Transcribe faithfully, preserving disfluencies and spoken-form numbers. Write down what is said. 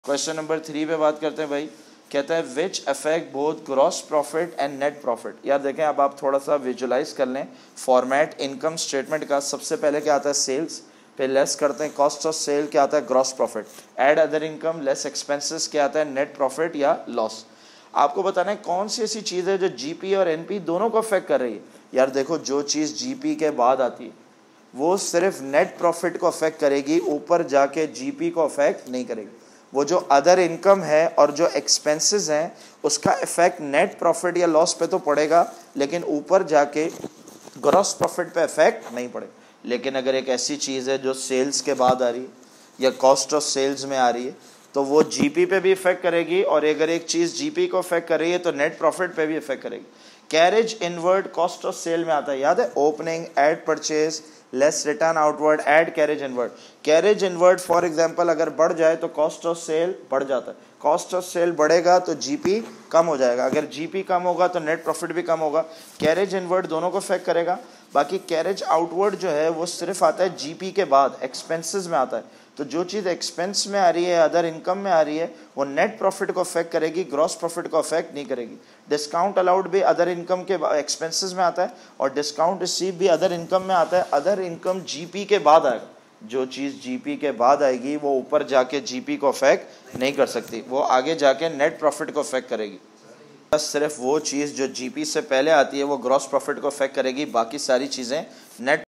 Question number three पे बात करते हैं भाई। कहता है which affect both gross profit and net profit. यार देखें, अब आप थोड़ा सा विजुलाइज कर लें फॉर्मेट इनकम स्टेटमेंट का। सबसे पहले क्या आता है सेल्स, फिर लेस करते हैं कॉस्ट ऑफ सेल, क्या आता है gross profit, add other income less expenses, क्या आता है नेट प्रॉफिट या लॉस। आपको बताना है कौन सी ऐसी चीज़ है जो जीपी और एनपी दोनों को अफेक्ट कर रही है। यार देखो, जो चीज़ जीपी के बाद आती है वो सिर्फ नेट प्रॉफिट को अफेक्ट करेगी, ऊपर जाके जीपी को अफेक्ट नहीं करेगी। वो जो अदर इनकम है और जो एक्सपेंसेस हैं उसका इफेक्ट नेट प्रॉफिट या लॉस पे तो पड़ेगा, लेकिन ऊपर जाके ग्रॉस प्रॉफिट पे इफेक्ट नहीं पड़ेगा। लेकिन अगर एक ऐसी चीज़ है जो सेल्स के बाद आ रही है या कॉस्ट ऑफ सेल्स में आ रही है तो वो जीपी पे भी इफेक्ट करेगी, और अगर एक चीज़ जीपी को इफेक्ट कर रही है तो नेट प्रॉफिट पे भी इफेक्ट करेगी। Carriage inward cost of sale में आता है, याद है, opening add purchase less return outward add carriage inward. Carriage inward for example अगर बढ़ जाए तो कॉस्ट ऑफ सेल बढ़ जाता है, कॉस्ट ऑफ सेल बढ़ेगा तो जीपी कम हो जाएगा, अगर जीपी कम होगा तो नेट प्रॉफिट भी कम होगा। कैरेज इनवर्ड दोनों को इफेक्ट करेगा। बाकी कैरेज आउटवर्ड जो है वो सिर्फ आता है जीपी के बाद, एक्सपेंसेस में आता है। तो जो चीज़ एक्सपेंस में आ रही है, अदर इनकम में आ रही है, वो नेट प्रॉफिट को अफेक्ट करेगी, ग्रॉस प्रॉफिट को अफेक्ट नहीं करेगी। डिस्काउंट अलाउड भी अदर इनकम के एक्सपेंसेस में आता है, और डिस्काउंट रिसीव भी अदर इनकम में आता है। अदर इनकम जीपी के बाद आएगा, जो चीज़ जीपी के बाद आएगी वो ऊपर जाके जीपी को अफेक्ट नहीं कर सकती, वो आगे जाके नेट प्रॉफिट को अफेक्ट करेगी। बस सिर्फ वो चीज़ जो जीपी से पहले आती है वो ग्रॉस प्रॉफिट को अफेक्ट करेगी, बाकी सारी चीज़ें नेट